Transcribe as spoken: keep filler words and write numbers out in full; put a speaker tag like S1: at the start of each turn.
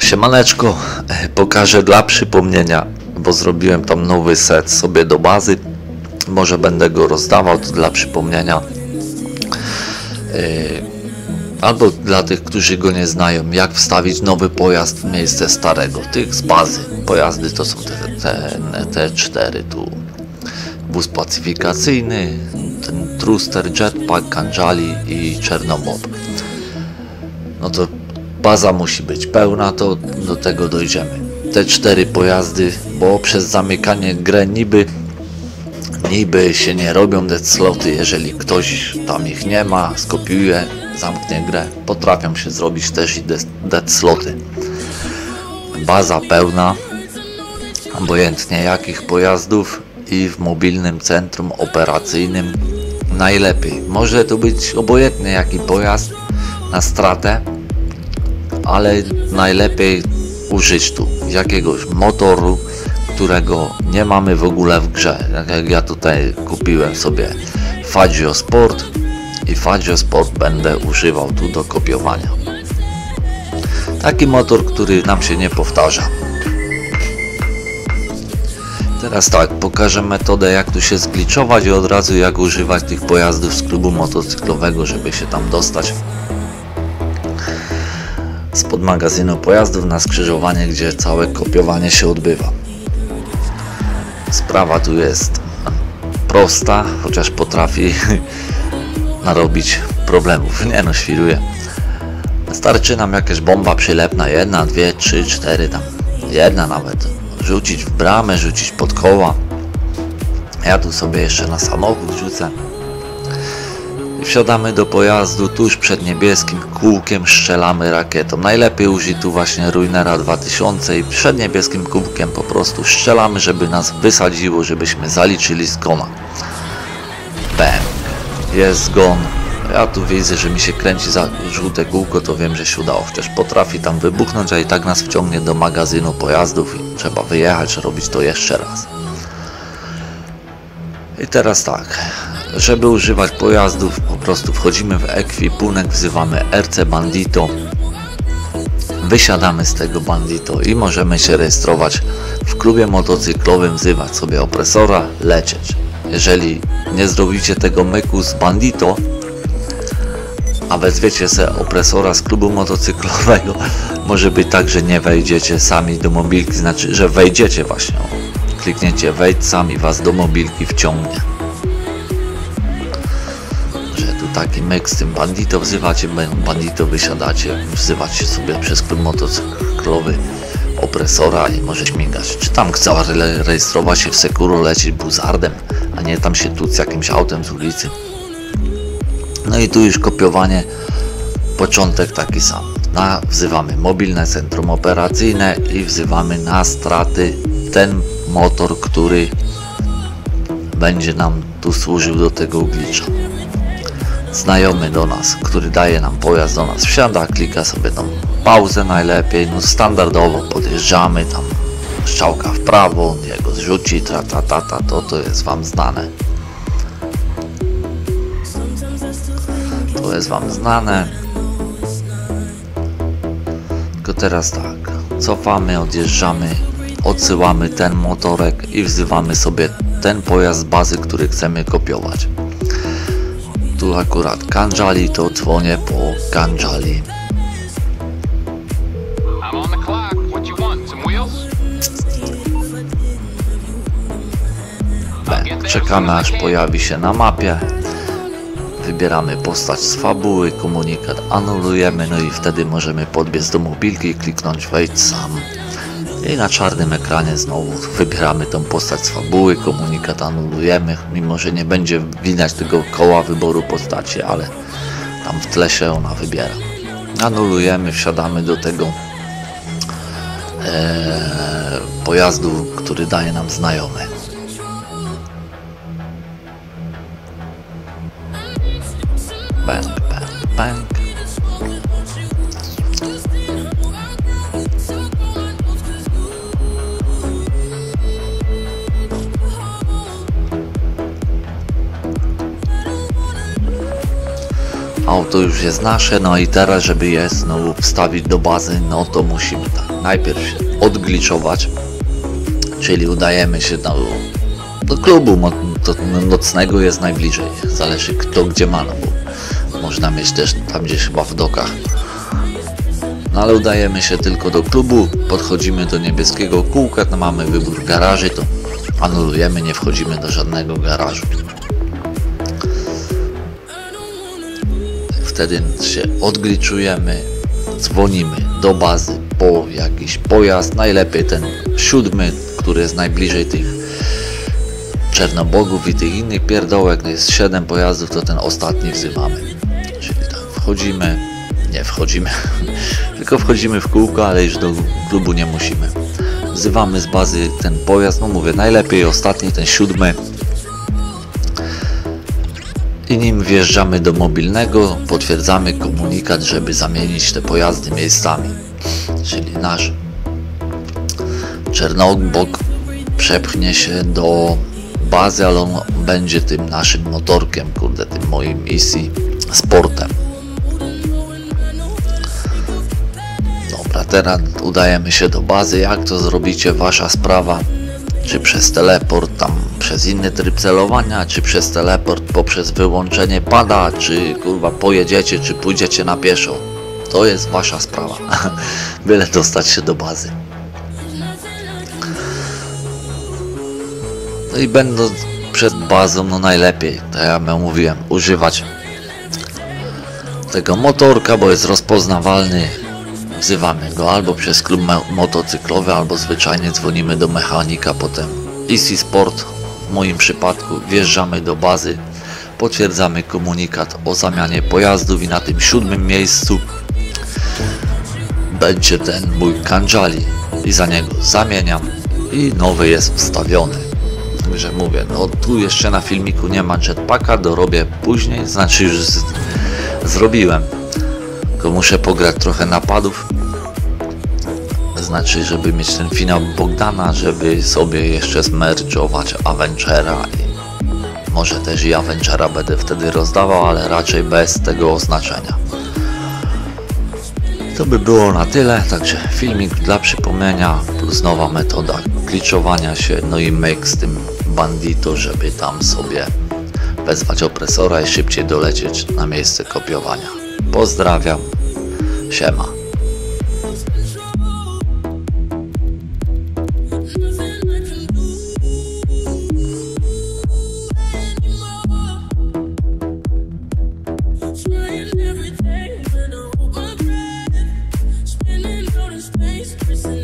S1: Siemaneczko, pokażę dla przypomnienia, bo zrobiłem tam nowy set sobie do bazy. Może będę go rozdawał, to dla przypomnienia. Albo dla tych, którzy go nie znają, jak wstawić nowy pojazd w miejsce starego, tych z bazy. Pojazdy to są te, te, te cztery tu. Wóz pacyfikacyjny, ten Truster, Jetpack, Kanjali i Czernomob. No to baza musi być pełna, to do tego dojdziemy. Te cztery pojazdy, bo przez zamykanie grę niby niby się nie robią dead sloty, jeżeli ktoś tam ich nie ma, skopiuje, zamknie grę, potrafią się zrobić też i dead sloty. Baza pełna, obojętnie jakich pojazdów, i w mobilnym centrum operacyjnym najlepiej. Może to być obojętnie jaki pojazd na stratę, ale najlepiej użyć tu jakiegoś motoru, którego nie mamy w ogóle w grze. Tak jak ja tutaj kupiłem sobie Fazio Sport i Fazio Sport będę używał tu do kopiowania. Taki motor, który nam się nie powtarza. Teraz tak, pokażę metodę, jak tu się zgliczować i od razu jak używać tych pojazdów z klubu motocyklowego, żeby się tam dostać spod magazynu pojazdów na skrzyżowanie, gdzie całe kopiowanie się odbywa. Sprawa tu jest prosta, chociaż potrafi narobić problemów. Nie no, świruję. Starczy nam jakaś bomba przylepna, jedna, dwie, trzy, cztery, tam jedna nawet. Rzucić w bramę, rzucić pod koła. Ja tu sobie jeszcze na samochód rzucę. I wsiadamy do pojazdu, tuż przed niebieskim kółkiem strzelamy rakietą. Najlepiej użyć tu właśnie Ruinera dwa tysiące i przed niebieskim kółkiem po prostu strzelamy, żeby nas wysadziło, żebyśmy zaliczyli zgona. Bang! Jest zgon. Ja tu widzę, że mi się kręci za żółte kółko, to wiem, że się udało. Chociaż potrafi tam wybuchnąć, a i tak nas wciągnie do magazynu pojazdów i trzeba wyjechać, robić to jeszcze raz. I teraz tak, żeby używać pojazdów, po prostu wchodzimy w ekwipunek, wzywamy R C Bandito, wysiadamy z tego Bandito i możemy się rejestrować w klubie motocyklowym, wzywać sobie opresora, lecieć. Jeżeli nie zrobicie tego myku z Bandito, a wezwiecie sobie opresora z klubu motocyklowego, może być tak, że nie wejdziecie sami do mobilki, znaczy, że wejdziecie właśnie. Klikniecie wejdź sami, was do mobilki wciągnie. Że tu taki myk z tym Bandito, wzywacie Bandito, wysiadacie, wzywacie sobie przez klub motocyklowy opresora i może śmigać. Czy tam chce rejestrować się w Sekuro, lecieć buzardem, a nie tam się tuc jakimś autem z ulicy. No i tu już kopiowanie, początek taki sam. Na, wzywamy mobilne centrum operacyjne i wzywamy na straty ten motor, który będzie nam tu służył do tego glicza. Znajomy do nas, który daje nam pojazd, do nas wsiada, klika sobie tą pauzę najlepiej, no standardowo podjeżdżamy, tam strzałka w prawo, jego zrzuci, ta, ta, ta, ta, to, to jest wam znane. To jest wam znane. Tylko teraz tak, cofamy, odjeżdżamy, odsyłamy ten motorek i wzywamy sobie ten pojazd z bazy, który chcemy kopiować. Tu akurat Kanjali, to dzwonię po Kanjali. Czekamy, aż pojawi się na mapie. Wybieramy postać z fabuły, komunikat anulujemy, no i wtedy możemy podbiec do mobilki i kliknąć wejdź sam. I na czarnym ekranie znowu wybieramy tą postać z fabuły, komunikat anulujemy, mimo że nie będzie widać tego koła wyboru postaci, ale tam w tle się ona wybiera. Anulujemy, wsiadamy do tego ee, pojazdu, który daje nam znajomy. Bang, bang, bang. A auto już jest nasze, no i teraz, żeby je znowu wstawić do bazy, no to musimy tak najpierw się odgliczować, czyli udajemy się do, do klubu mo- do nocnego, jest najbliżej, zależy kto gdzie ma, no bo można mieć też tam gdzieś chyba w dokach. No ale udajemy się tylko do klubu, podchodzimy do niebieskiego kółka, tam mamy wybór garaży, to anulujemy, nie wchodzimy do żadnego garażu. Wtedy się odgliczujemy, dzwonimy do bazy po jakiś pojazd, najlepiej ten siódmy, który jest najbliżej tych Czernobogów i tych innych pierdołek, no jest siedem pojazdów, to ten ostatni wzywamy. Czyli tak wchodzimy, nie wchodzimy, tylko wchodzimy w kółko, ale już do klubu nie musimy. Wzywamy z bazy ten pojazd, no mówię, najlepiej ostatni, ten siódmy. I nim wjeżdżamy do mobilnego, potwierdzamy komunikat, żeby zamienić te pojazdy miejscami. Czyli nasz Czernobog przepchnie się do bazy, ale on będzie tym naszym motorkiem, kurde, tym moim Easy Sportem. Dobra, teraz udajemy się do bazy. Jak to zrobicie, wasza sprawa. Czy przez teleport, tam przez inny tryb celowania, czy przez teleport poprzez wyłączenie pada, czy kurwa pojedziecie, czy pójdziecie na pieszo. To jest wasza sprawa. Byle dostać się do bazy. No i będąc przed bazą, no najlepiej, tak jak ja mówiłem, używać tego motorka, bo jest rozpoznawalny. Wzywamy go albo przez klub motocyklowy, albo zwyczajnie dzwonimy do mechanika, potem Easy Sport, w moim przypadku wjeżdżamy do bazy, potwierdzamy komunikat o zamianie pojazdów i na tym siódmym miejscu będzie ten mój Kanjali i za niego zamieniam i nowy jest wstawiony. Także mówię, no tu jeszcze na filmiku nie ma jetpacka, dorobię później, znaczy już z, zrobiłem. Tylko muszę pograć trochę napadów, znaczy żeby mieć ten finał Bogdana, żeby sobie jeszcze zmerdżować Avengera i może też i Avengera będę wtedy rozdawał, ale raczej bez tego oznaczenia. To by było na tyle, także filmik dla przypomnienia plus nowa metoda glitchowania się, no i myk z tym Bandito, żeby tam sobie wezwać opresora i szybciej dolecieć na miejsce kopiowania. Pozdrawiam, siema.
S2: Everything, but no, I'm spinning out in space,